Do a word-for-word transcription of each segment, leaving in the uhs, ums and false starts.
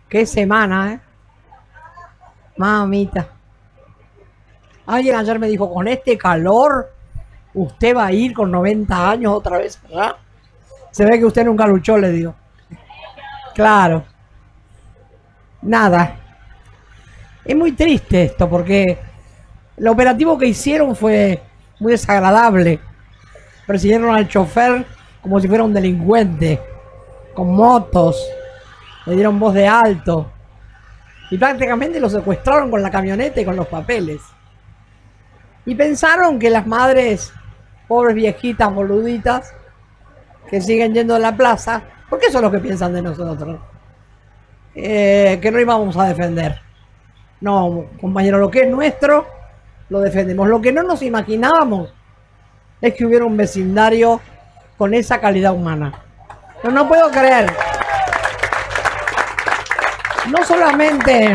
Qué semana, ¿eh? Mamita. Alguien ayer me dijo, con este calor, usted va a ir con noventa años otra vez, ¿verdad? Se ve que usted nunca luchó, le digo. Claro. Nada. Es muy triste esto, porque el operativo que hicieron fue muy desagradable. Persiguieron al chofer como si fuera un delincuente, con motos, le dieron voz de alto y prácticamente lo secuestraron con la camioneta y con los papeles. Y pensaron que las madres, pobres viejitas boluditas, que siguen yendo a la plaza, porque eso es lo que piensan de nosotros, eh, que no íbamos a defender. No, compañero, lo que es nuestro, lo defendemos. Lo que no nos imaginábamos es que hubiera un vecindario con esa calidad humana. Pero no puedo creer. No solamente,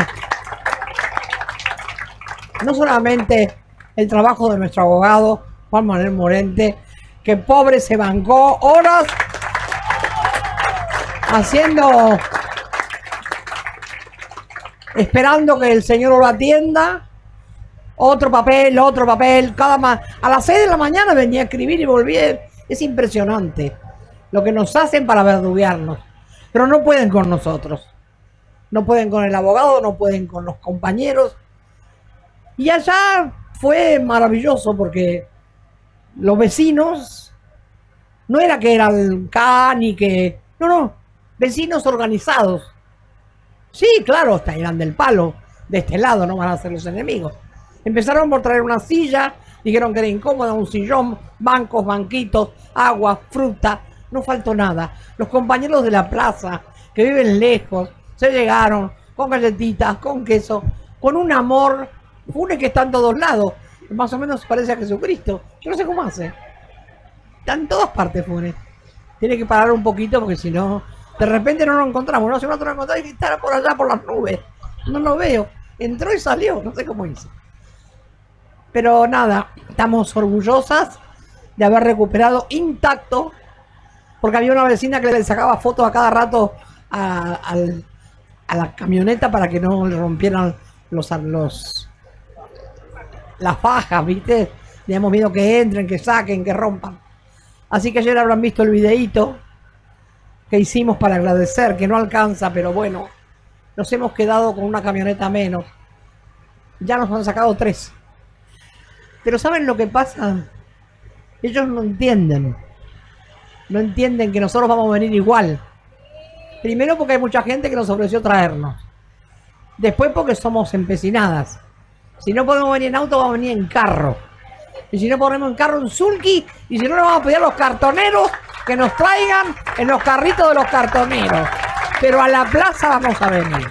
no solamente el trabajo de nuestro abogado, Juan Manuel Morente, que pobre se bancó horas haciendo, esperando que el señor lo atienda, otro papel, otro papel, cada ma a las seis de la mañana venía a escribir y volvía. Es impresionante lo que nos hacen para verduguearnos, pero no pueden con nosotros, no pueden con el abogado, no pueden con los compañeros. Y allá fue maravilloso porque los vecinos, no era que eran K ni que, no, no, vecinos organizados. Sí, claro, hasta eran del palo, de este lado, no van a ser los enemigos. Empezaron por traer una silla, dijeron que era incómoda, un sillón, bancos, banquitos, agua, fruta, no faltó nada. Los compañeros de la plaza, que viven lejos, se llegaron con galletitas, con queso, con un amor. Funes que está en todos lados, más o menos parece a Jesucristo. Yo no sé cómo hace. Está en todas partes Funes. Tiene que parar un poquito porque si no, de repente no lo encontramos. No, si no lo encontramos y estará por allá por las nubes. No lo veo. Entró y salió, no sé cómo hizo. Pero nada, estamos orgullosas de haber recuperado intacto, porque había una vecina que le sacaba fotos a cada rato a, a, a la camioneta para que no le rompieran los, los las fajas, ¿viste? Teníamos miedo que entren, que saquen, que rompan. Así que ayer habrán visto el videíto que hicimos para agradecer, que no alcanza, pero bueno, nos hemos quedado con una camioneta menos. Ya nos han sacado tres. Pero ¿saben lo que pasa? Ellos no entienden. No entienden que nosotros vamos a venir igual. Primero porque hay mucha gente que nos ofreció traernos. Después porque somos empecinadas. Si no podemos venir en auto, vamos a venir en carro. Y si no ponemos en carro, en sulky. Y si no, le vamos a pedir a los cartoneros que nos traigan en los carritos de los cartoneros. Pero a la plaza vamos a venir.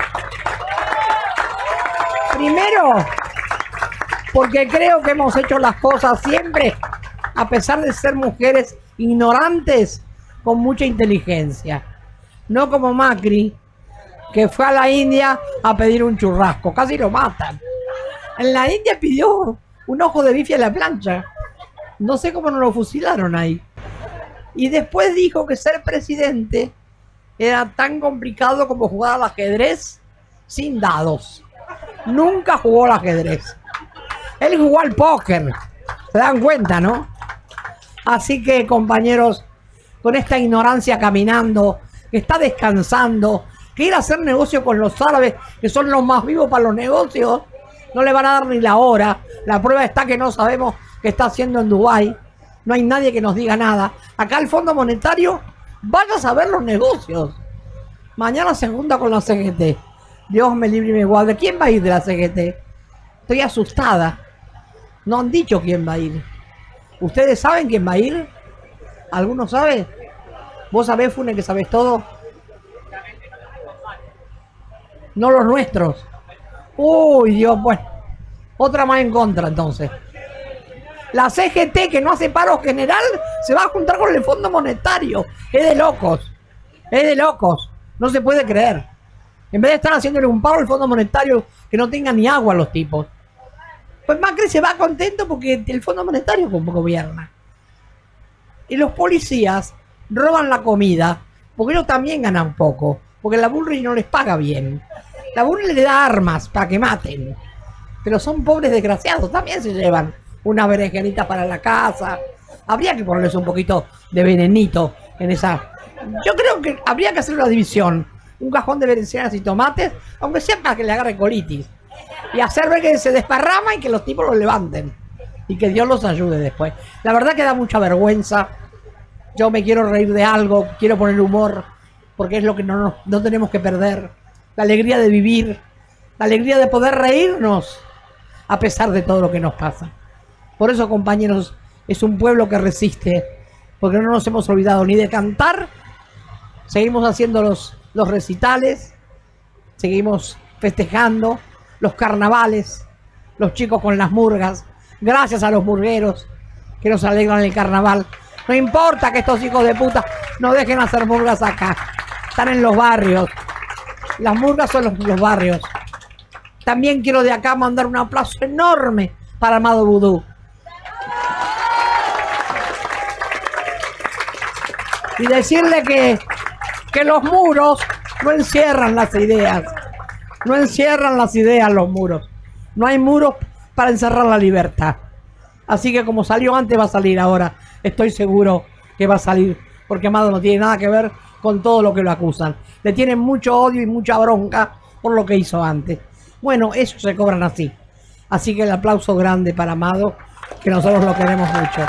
Primero, porque creo que hemos hecho las cosas siempre, a pesar de ser mujeres ignorantes, con mucha inteligencia. No como Macri, que fue a la India a pedir un churrasco. Casi lo matan. En la India pidió un ojo de bife a la plancha. No sé cómo no lo fusilaron ahí. Y después dijo que ser presidente era tan complicado como jugar al ajedrez sin dados. Nunca jugó al ajedrez. Él jugó al póker. Se dan cuenta, ¿no? Así que, compañeros, con esta ignorancia caminando, que está descansando, que ir a hacer negocio con los árabes, que son los más vivos para los negocios, no le van a dar ni la hora. La prueba está que no sabemos qué está haciendo en Dubái. No hay nadie que nos diga nada. Acá el Fondo Monetario, vaya a saber los negocios. Mañana se junta con la C G T. Dios me libre y me guarde. ¿Quién va a ir de la C G T? Estoy asustada. No han dicho quién va a ir. ¿Ustedes saben quién va a ir? ¿Alguno sabe? ¿Vos sabés, Funes, que sabés todo? No los nuestros. Uy, Dios, bueno. Otra más en contra, entonces. La C G T, que no hace paro general, se va a juntar con el Fondo Monetario. Es de locos. Es de locos. No se puede creer. En vez de estar haciéndole un paro al Fondo Monetario, que no tenga ni agua los tipos. Pues Macri se va contento porque el Fondo Monetario gobierna. Y los policías roban la comida, porque ellos también ganan poco, porque la Bullrich no les paga bien. La URSS le da armas para que maten. Pero son pobres desgraciados, también se llevan unas berenjenitas para la casa. Habría que ponerles un poquito de venenito en esa. Yo creo que habría que hacer una división. Un cajón de berenjenas y tomates, aunque sea para que le agarre colitis. Y hacer ver que se desparrama y que los tipos los levanten. Y que Dios los ayude después. La verdad que da mucha vergüenza. Yo me quiero reír de algo, quiero poner humor, porque es lo que no, no, no tenemos que perder. La alegría de vivir, la alegría de poder reírnos a pesar de todo lo que nos pasa. Por eso, compañeros, es un pueblo que resiste, porque no nos hemos olvidado ni de cantar, seguimos haciendo los, los recitales, seguimos festejando los carnavales, los chicos con las murgas, gracias a los murgueros que nos alegran el carnaval. No importa que estos hijos de puta no dejen hacer murgas acá, están en los barrios, las murgas son los, los barrios. También quiero de acá mandar un aplauso enorme para Amado Vudú. Y decirle que, que los muros no encierran las ideas. No encierran las ideas los muros. No hay muros para encerrar la libertad. Así que como salió antes va a salir ahora. Estoy seguro que va a salir. Porque Amado no tiene nada que ver con todo lo que lo acusan. Le tienen mucho odio y mucha bronca por lo que hizo antes. Bueno, eso se cobran así. Así que el aplauso grande para Amado, que nosotros lo queremos mucho.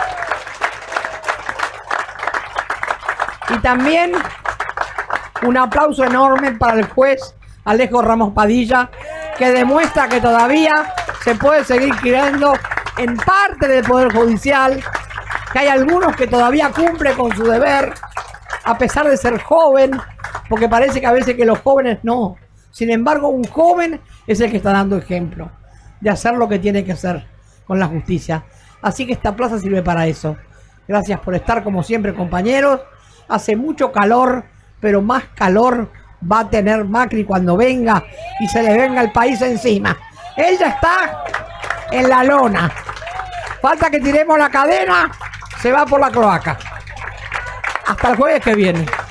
Y también un aplauso enorme para el juez Alejo Ramos Padilla, que demuestra que todavía se puede seguir creando en parte del Poder Judicial, que hay algunos que todavía cumplen con su deber, a pesar de ser joven, porque parece que a veces que los jóvenes no. Sin embargo, un joven es el que está dando ejemplo de hacer lo que tiene que hacer con la justicia. Así que esta plaza sirve para eso. Gracias por estar como siempre, compañeros. Hace mucho calor, pero más calor va a tener Macri cuando venga y se le venga el país encima. Él ya está en la lona. Falta que tiremos la cadena, se va por la cloaca. Hasta el jueves que viene.